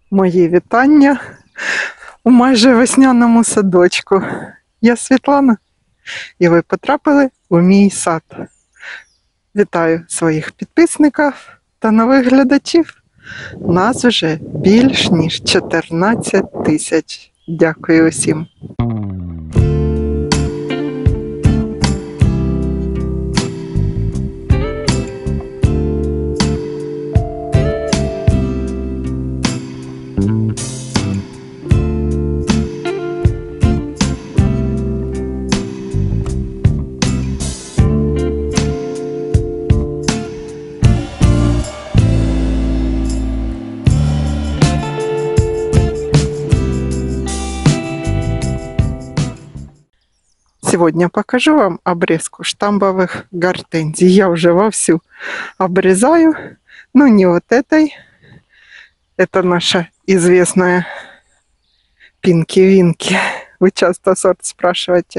Мої вітання у майже весняному садочку. Я Світлана, і ви потрапили у мій сад. Вітаю своїх підписників та нових глядачів. Нас вже більш ніж 14 тисяч. Дякую усім. Сегодня покажу вам обрезку штамбовых гортензий. Я уже вовсю обрезаю, но не вот этой. Это наша известная Пинки-Винки. Вы часто сорт спрашиваете.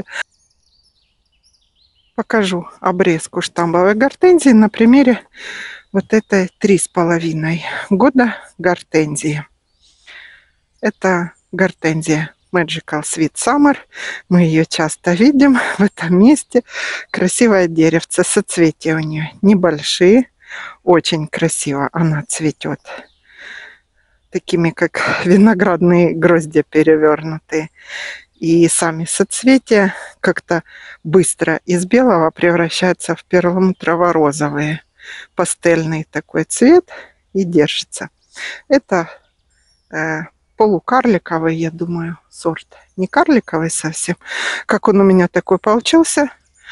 Покажу обрезку штамбовой гортензии на примере вот этой 3,5 года гортензии. Это гортензия Magical Sweet Summer. Мы ее часто видим в этом месте. Красивое деревце, соцветия у нее небольшие. Очень красиво она цветет. Такими, как виноградные гроздья перевернутые. И сами соцветия как-то быстро из белого превращаются в перламутрово-розовые. Пастельный такой цвет и держится. Это полукарликовый, я думаю, сорт. Не карликовый совсем. Как он у меня такой получился?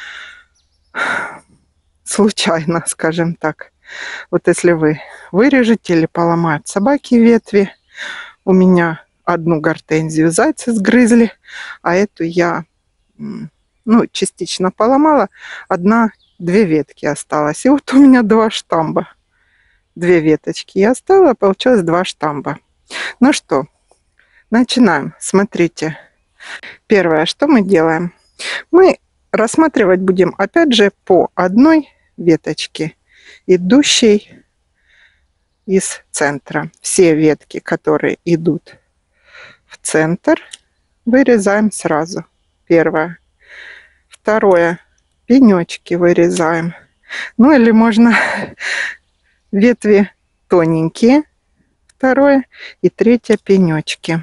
Случайно, скажем так. Вот если вы вырежете или поломают собаки ветви, у меня одну гортензию зайцы сгрызли, а эту я частично поломала. Одна-две ветки осталось. И вот у меня 2 штамба. 2 веточки я оставила, получилось 2 штамба. Ну что, начинаем. Смотрите. Первое, что мы делаем? Мы рассматривать будем опять же по одной веточке, идущей из центра. Все ветки, которые идут в центр, вырезаем сразу. Первое. Второе. Пенечки вырезаем. Ну или можно ветви тоненькие. Второе. И третье пенечки.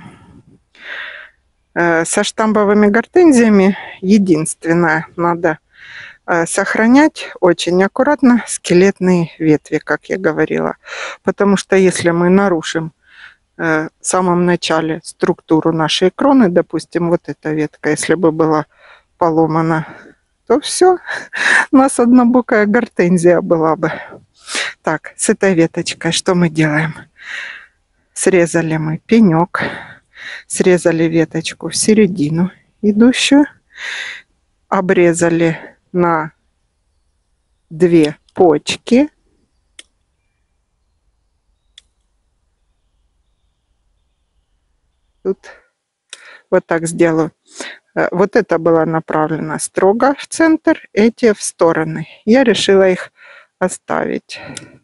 Со штамбовыми гортензиями единственное, надо сохранять очень аккуратно скелетные ветви, как я говорила. Потому что если мы нарушим в самом начале структуру нашей кроны, допустим, вот эта ветка, если бы была поломана, то все, у нас однобокая гортензия была бы. Так, с этой веточкой что мы делаем? Срезали мы пенек, срезали веточку в середину идущую, обрезали на 2 почки. Тут вот так сделаю. Вот это было направлено строго в центр, эти в стороны. Я решила их оставить.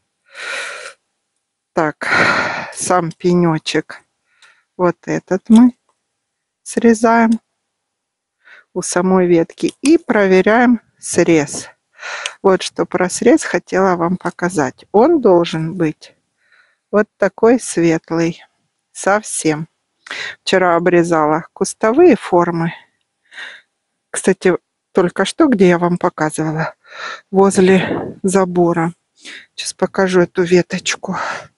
Так, сам пенечек. Вот этот мы срезаем у самой ветки и проверяем срез. Вот что про срез хотела вам показать. Он должен быть вот такой светлый. Совсем. Вчера обрезала кустовые формы. Кстати, только что, где я вам показывала, возле забора. Сейчас покажу эту веточку.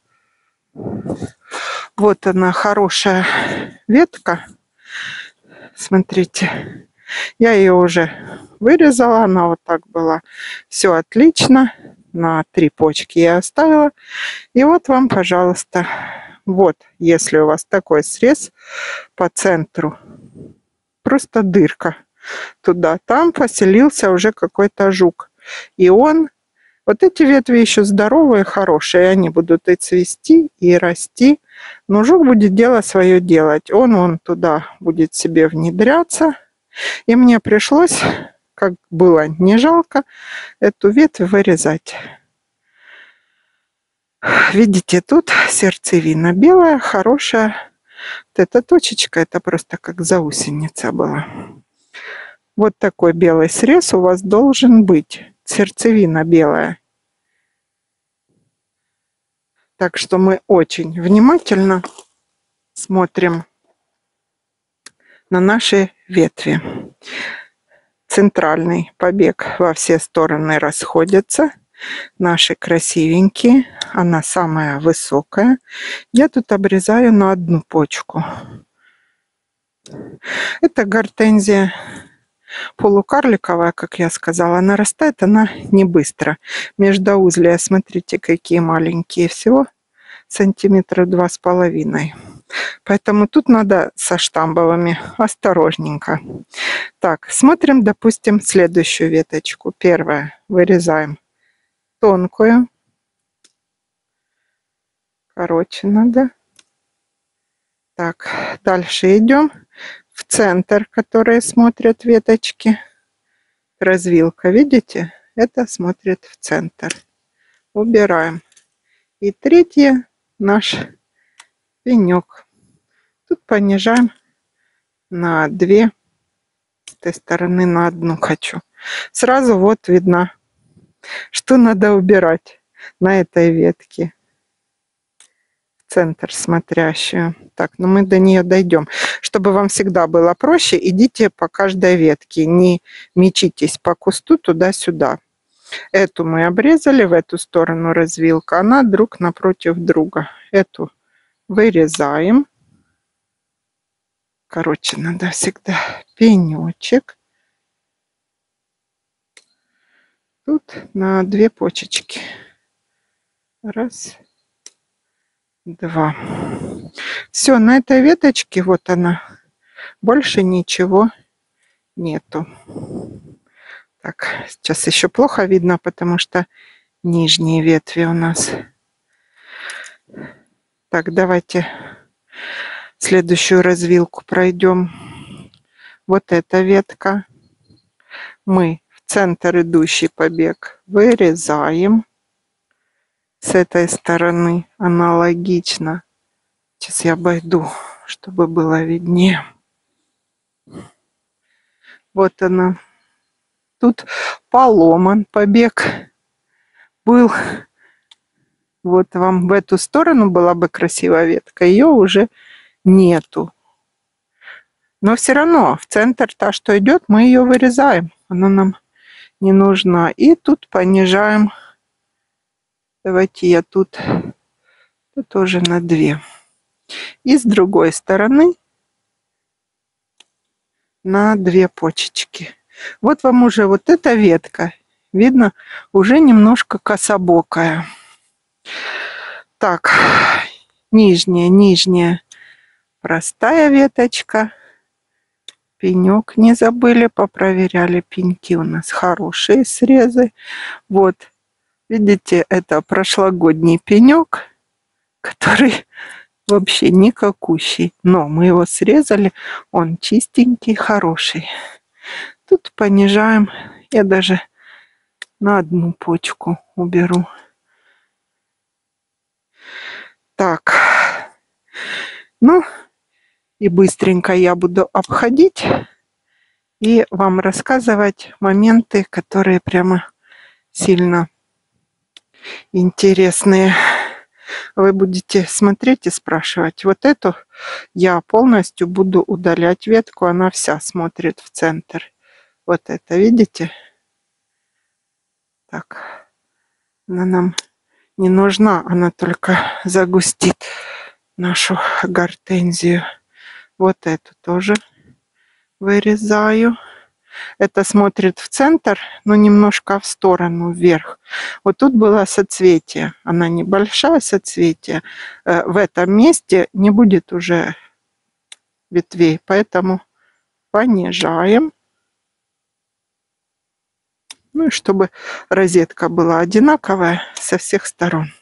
Вот она, хорошая ветка. Смотрите. Я ее уже вырезала. Она вот так была. Все отлично. На 3 почки я оставила. И вот вам, пожалуйста, вот, если у вас такой срез по центру, просто дырка туда, там поселился уже какой-то жук. И он, вот эти ветви еще здоровые, хорошие, они будут и цвести, и расти, но жук будет дело свое делать. Он туда будет себе внедряться, и мне пришлось, как было не жалко, эту ветвь вырезать. Видите, тут сердцевина белая, хорошая. Вот эта точечка, это просто как заусеница была. Вот такой белый срез у вас должен быть. Сердцевина белая. Так что мы очень внимательно смотрим на наши ветви. Центральный побег во все стороны расходится. Наши красивенькие. Она самая высокая. Я тут обрезаю на одну почку. Это гортензия полукарликовая, как я сказала. Нарастает она не быстро. Междоузлия, смотрите, какие маленькие. Всего сантиметра 2,5. Поэтому тут надо со штамбовыми осторожненько. Так, смотрим, допустим, следующую веточку. Первая. Вырезаем тонкую. Короче надо. Так, дальше идем в центр, которые смотрят веточки. Развилка, видите? Это смотрит в центр. Убираем. И третье наш пенек. Тут понижаем на 2. С этой стороны на 1 хочу. Сразу вот видно, что надо убирать на этой ветке. Центр смотрящую. Так, ну мы до нее дойдем. Чтобы вам всегда было проще, идите по каждой ветке. Не мечитесь по кусту туда-сюда. Эту мы обрезали, в эту сторону развилка. Она друг напротив друга. Эту вырезаем. Короче, надо всегда пенечек. Тут на 2 почечки. 1, 2. Все, на этой веточке, вот она, больше ничего нету. Так, сейчас еще плохо видно, потому что нижние ветви у нас. Так, давайте следующую развилку пройдем. Вот эта ветка. Мы в центр идущий побег вырезаем. С этой стороны аналогично. Сейчас я обойду, чтобы было виднее. Вот она. Тут поломан побег был. Вот вам в эту сторону была бы красивая ветка. Ее уже нету. Но все равно в центр та, что идет, мы ее вырезаем. Она нам не нужна. И тут понижаем. Давайте я тут тоже на 2. И с другой стороны на 2 почечки. Вот вам уже вот эта ветка. Видно, уже немножко кособокая. Так, нижняя. Простая веточка. Пенек не забыли, попроверяли. Пеньки у нас хорошие срезы. Вот, видите, это прошлогодний пенек, который вообще никакущий. Но мы его срезали, он чистенький, хороший. Тут понижаем. Я даже на 1 почку уберу. Так. Ну, и быстренько я буду обходить и вам рассказывать моменты, которые прямо сильно интересные. Вы будете смотреть и спрашивать. Вот эту я полностью буду удалять ветку. Она вся смотрит в центр. Вот это, видите? Так. Она нам не нужна. Она только загустит нашу гортензию. Вот эту тоже вырезаю. Это смотрит в центр, но немножко в сторону, вверх. Вот тут было соцветие. Она небольшая соцветие. В этом месте не будет уже ветвей, поэтому понижаем. Ну и чтобы розетка была одинаковая со всех сторон.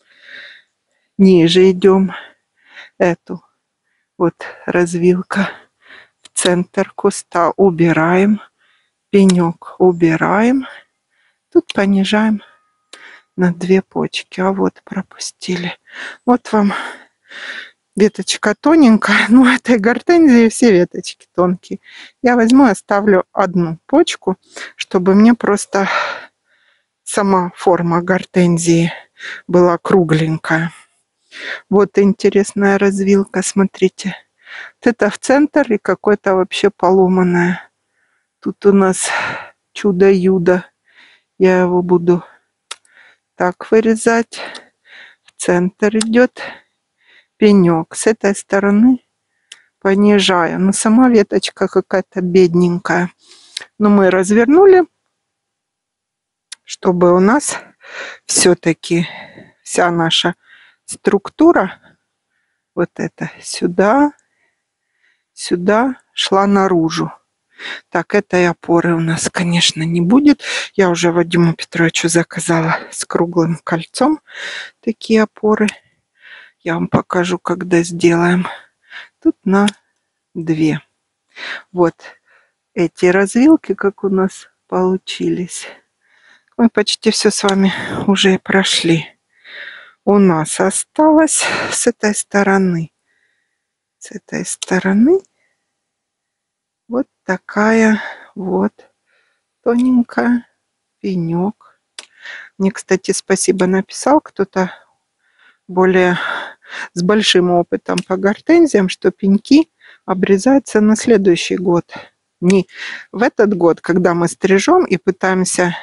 Ниже идем. Эту вот развилка. В центр куста убираем. Пенек убираем. Тут понижаем на 2 почки. А вот пропустили. Вот вам веточка тоненькая. Ну, этой гортензии все веточки тонкие. Я возьму и оставлю одну почку, чтобы мне просто сама форма гортензии была кругленькая. Вот интересная развилка, смотрите. Вот это в центр и какое-то вообще поломанное. Тут у нас чудо-юдо. Я его буду так вырезать. В центр идет пенек. С этой стороны понижаю. Но сама веточка какая-то бедненькая. Но мы развернули, чтобы у нас все-таки вся наша структура вот эта сюда шла наружу. Так, этой опоры у нас, конечно, не будет. Я уже Вадиму Петровичу заказала с круглым кольцом такие опоры. Я вам покажу, когда сделаем. Тут на 2. Вот эти развилки, как у нас получились. Мы почти все с вами уже прошли. У нас осталось с этой стороны. С этой стороны вот такая вот тоненькая пенек. Мне, кстати, спасибо написал кто-то более с большим опытом по гортензиям, что пеньки обрезаются на следующий год. Не в этот год, когда мы стрижем и пытаемся,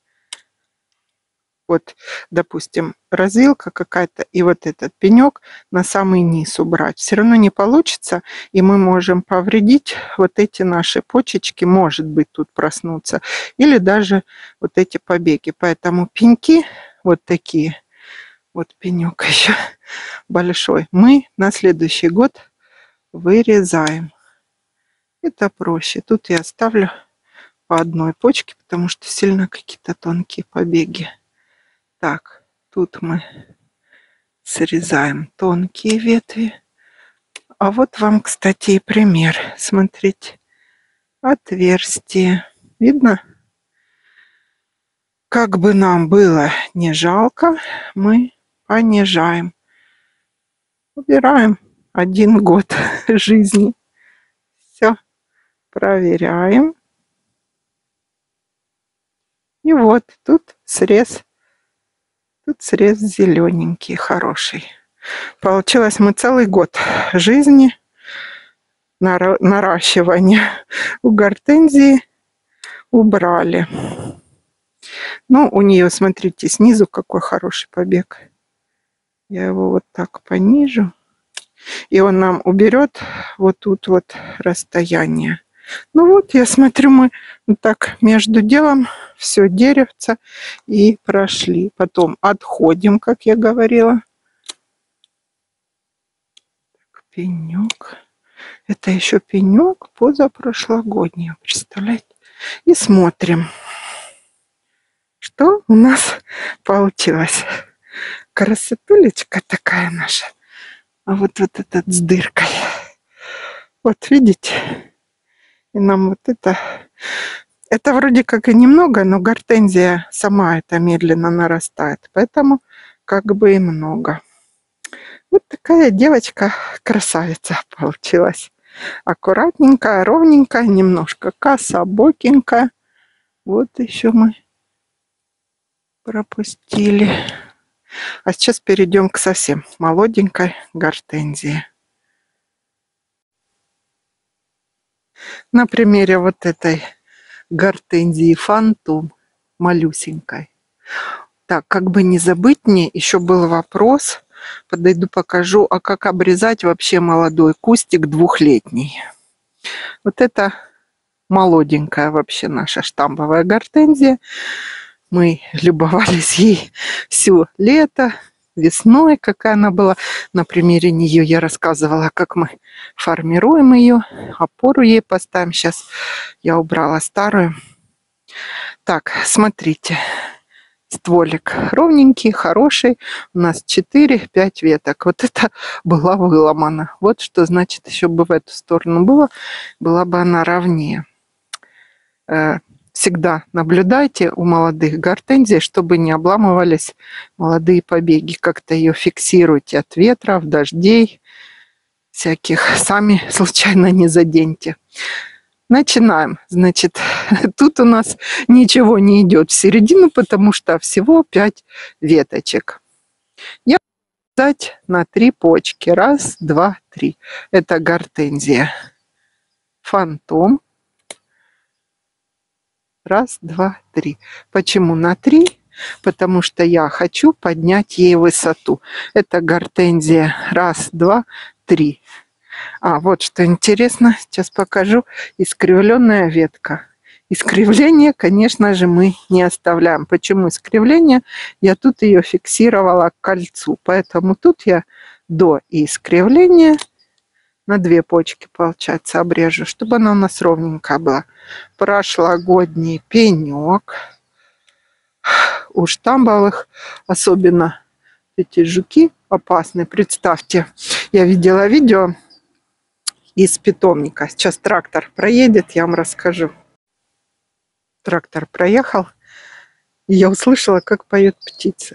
вот, допустим, развилка какая-то, и вот этот пенек на самый низ убрать. Все равно не получится, и мы можем повредить вот эти наши почечки, может быть, тут проснуться, или даже вот эти побеги. Поэтому пеньки вот такие, вот пенек еще большой, мы на следующий год вырезаем. Это проще. Тут я оставлю по одной почке, потому что сильно какие-то тонкие побеги. Так, тут мы срезаем тонкие ветви. А вот вам, кстати, и пример. Смотрите, отверстие. Видно? Как бы нам было не жалко, мы понижаем. Убираем 1 год жизни. Все, проверяем. И вот тут срез. Тут срез зелененький, хороший. Получилось, мы целый год жизни, наращивания у гортензии убрали. Ну, у нее, смотрите, снизу какой хороший побег. Я его вот так понижу. И он нам уберет вот тут вот расстояние. Ну вот, я смотрю, мы вот так между делом все деревце и прошли. Потом отходим, как я говорила. Так, пенек. Это еще пенек позапрошлогодний, представляете? И смотрим, что у нас получилось. Красотулечка такая наша. А вот этот с дыркой. Вот видите? И нам вот это вроде как и немного, но гортензия сама это медленно нарастает. Поэтому как бы и много. Вот такая девочка красавица получилась. Аккуратненькая, ровненькая, немножко кособокенькая. Вот еще мы пропустили. А сейчас перейдем к совсем молоденькой гортензии. На примере вот этой гортензии фантом, малюсенькой. Так, как бы не забыть мне, еще был вопрос. Подойду, покажу, а как обрезать вообще молодой кустик 2-летний. Вот это молоденькая вообще наша штамбовая гортензия. Мы любовались ей все лето, весной, какая она была. На примере нее я рассказывала, как мы формируем ее. Опору ей поставим. Сейчас я убрала старую. Так, смотрите. Стволик ровненький, хороший. У нас 4-5 веток. Вот это была выломана. Вот что значит, еще бы в эту сторону было, была бы она ровнее. всегда наблюдайте у молодых гортензий, чтобы не обламывались молодые побеги. Как-то ее фиксируйте от ветров, дождей всяких. Сами случайно не заденьте. Начинаем. Значит, тут у нас ничего не идет в середину, потому что всего 5 веточек. Я буду дать на 3 почки. 1, 2, 3. Это гортензия Фантом. 1, 2, 3. Почему на 3? Потому что я хочу поднять ей высоту. Это гортензия 1, 2, 3. Вот что интересно, сейчас покажу. Искривленная ветка. Искривление, конечно же, мы не оставляем. Почему искривление? Я тут ее фиксировала к кольцу. Поэтому тут я до искривления на 2 почки, получается, обрежу, чтобы она у нас ровненькая была. Прошлогодний пенек. У штамбовых особенно эти жуки опасны. Представьте, я видела видео из питомника. Сейчас трактор проедет, я вам расскажу. Трактор проехал, и я услышала, как поет птица.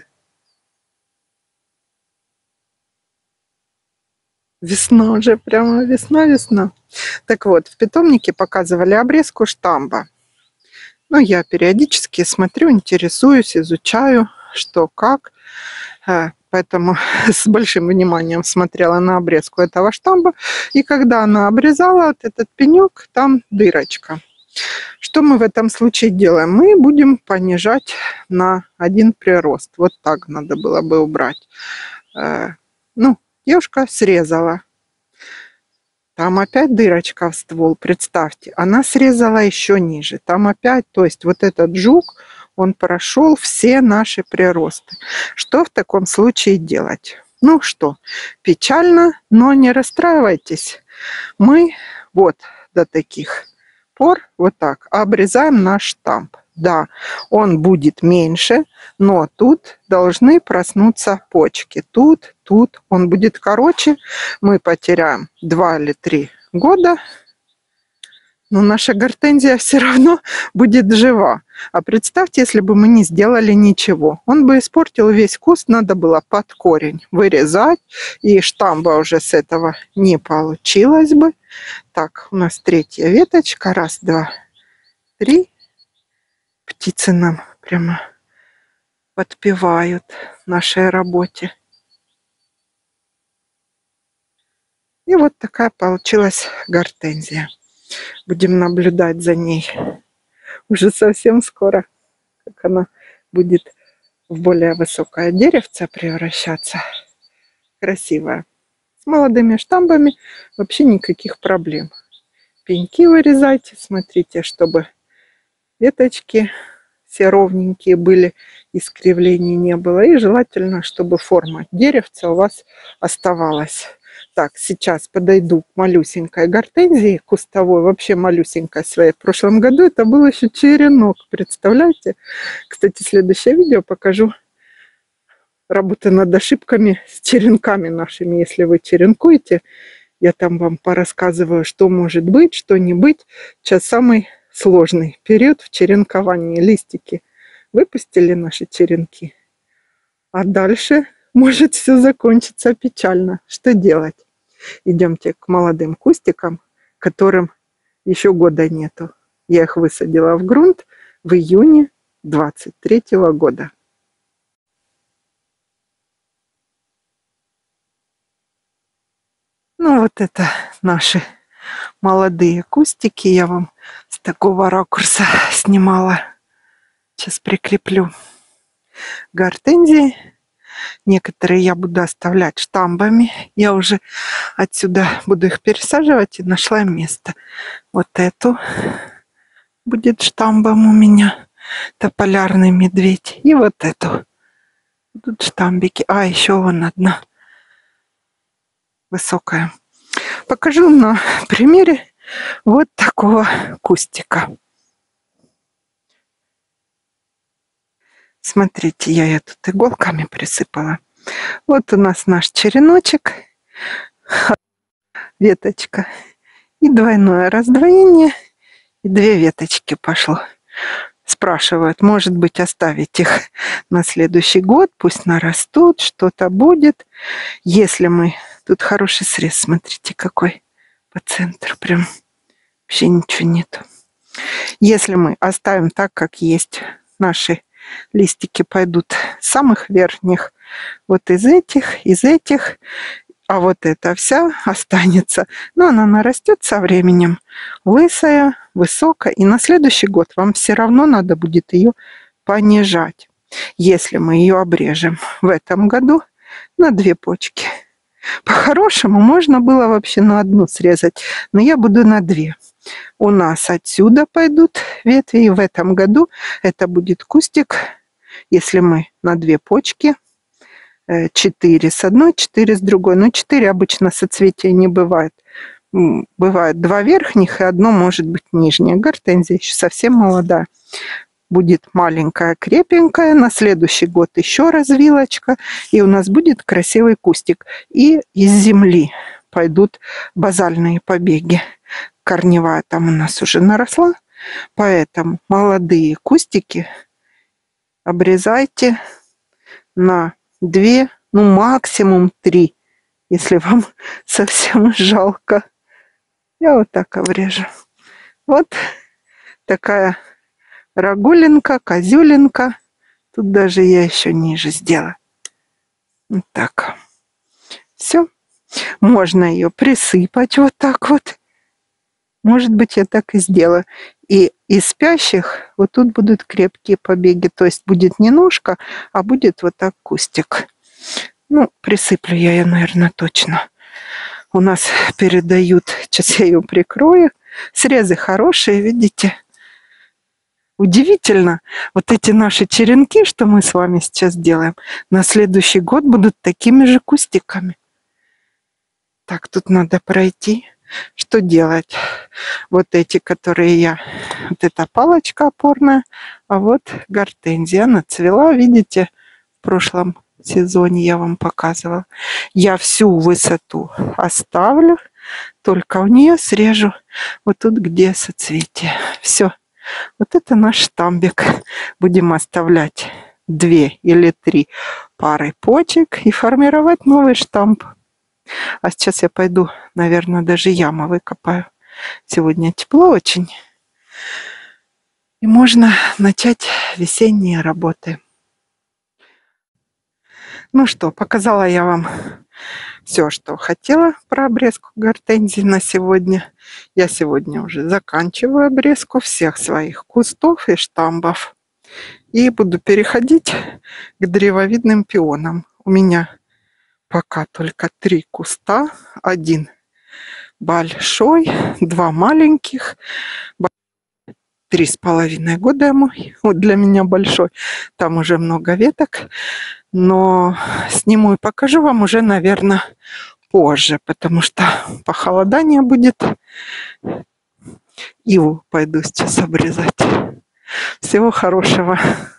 Весна уже, прямо весна-весна. Так вот, в питомнике показывали обрезку штамба. Ну, я периодически смотрю, интересуюсь, изучаю, что, как. Поэтому с большим вниманием смотрела на обрезку этого штамба. И когда она обрезала вот этот пенек, там дырочка. Что мы в этом случае делаем? Мы будем понижать на 1 прирост. Вот так надо было бы убрать. Девушка срезала. Там опять дырочка в ствол, представьте. Она срезала еще ниже. Там опять, то есть вот этот жук, он прошел все наши приросты. Что в таком случае делать? Ну что, печально, но не расстраивайтесь. Мы вот до таких пор вот так обрезаем наш штамп. Да, он будет меньше, но тут должны проснуться почки. Тут он будет короче. Мы потеряем 2 или 3 года. Но наша гортензия все равно будет жива. А представьте, если бы мы не сделали ничего. Он бы испортил весь куст, надо было под корень вырезать. И штамба уже с этого не получилось бы. Так, у нас 3-я веточка. 1, 2, 3. Птицы нам прямо подпевают нашей работе. И вот такая получилась гортензия. Будем наблюдать за ней уже совсем скоро, как она будет в более высокое деревце превращаться. Красивая. С молодыми штамбами вообще никаких проблем. Пеньки вырезайте, смотрите, чтобы веточки все ровненькие были, искривлений не было. И желательно, чтобы форма деревца у вас оставалась. Так, сейчас подойду к малюсенькой гортензии кустовой, вообще малюсенькой своей. В прошлом году это был еще черенок, представляете? Кстати, следующее видео покажу работы над ошибками с черенками нашими. Если вы черенкуете, я там вам порассказываю, что может быть, что не быть. Сейчас самый сложный период в черенковании. Листики выпустили наши черенки, а дальше может все закончиться печально. Что делать? Идемте к молодым кустикам, которым еще года нету. Я их высадила в грунт в июне 23 года. Ну вот это наши молодые кустики. Я вам с такого ракурса снимала. Сейчас прикреплю гортензии. Некоторые я буду оставлять штамбами. Я уже отсюда буду их пересаживать и нашла место. Вот эту будет штамбом у меня. Это полярный медведь. И вот эту. Тут штамбики. А, еще вон одна высокая. Покажу на примере вот такого кустика. Смотрите, я ее тут иголками присыпала. Вот у нас наш череночек, веточка и двойное раздвоение, и 2 веточки пошло. спрашивают, может быть, оставить их на следующий год, пусть нарастут, что-то будет. Если мы... Тут хороший срез, смотрите, какой по центру, прям вообще ничего нету. Если мы оставим так, как есть, наши листики пойдут с самых верхних, вот из этих, а вот эта вся останется. Но она нарастет со временем, лысая, высокая, и на следующий год вам все равно надо будет ее понижать. Если мы ее обрежем в этом году на 2 почки. По-хорошему можно было вообще на 1 срезать, но я буду на 2. У нас отсюда пойдут ветви, и в этом году это будет кустик, если мы на 2 почки, 4 с одной, 4 с другой. Но 4 обычно соцветия не бывает. Бывает 2 верхних и 1 может быть нижнее. Гортензия еще совсем молодая. Будет маленькая, крепенькая. На следующий год еще развилочка. И у нас будет красивый кустик. И из земли пойдут базальные побеги. Корневая там у нас уже наросла. Поэтому молодые кустики обрезайте на 2, ну максимум 3, если вам совсем жалко. Я вот так обрежу. Вот такая рагулинка, козюлинка. Тут даже я еще ниже сделаю. Вот так. Все. Можно ее присыпать вот так вот. Может быть, я так и сделаю. И из спящих вот тут будут крепкие побеги. То есть будет не ножка, а будет вот так кустик. Ну, присыплю я ее, наверное, точно. У нас передают, сейчас я ее прикрою. Срезы хорошие, видите? Удивительно, вот эти наши черенки, что мы с вами сейчас делаем, на следующий год будут такими же кустиками. Так, тут надо пройти. Что делать? Вот эти, которые я... Вот эта палочка опорная, а вот гортензия. Она цвела, видите, в прошлом сезоне я вам показывала. Я всю высоту оставлю, только в нее срежу вот тут, где соцветие. Все. Вот это наш штамбик. Будем оставлять 2 или 3 пары почек и формировать новый штамп. А сейчас я пойду, наверное, даже яму выкопаю. Сегодня тепло очень. И можно начать весенние работы. Ну что, показала я вам все, что хотела про обрезку гортензий на сегодня. Я сегодня уже заканчиваю обрезку всех своих кустов и штамбов. И буду переходить к древовидным пионам. У меня пока только 3 куста. 1 большой, 2 маленьких. 3,5 года ему, вот для меня большой. Там уже много веток. Но сниму и покажу вам уже, наверное, позже, потому что похолодание будет. Иву пойду сейчас обрезать. Всего хорошего.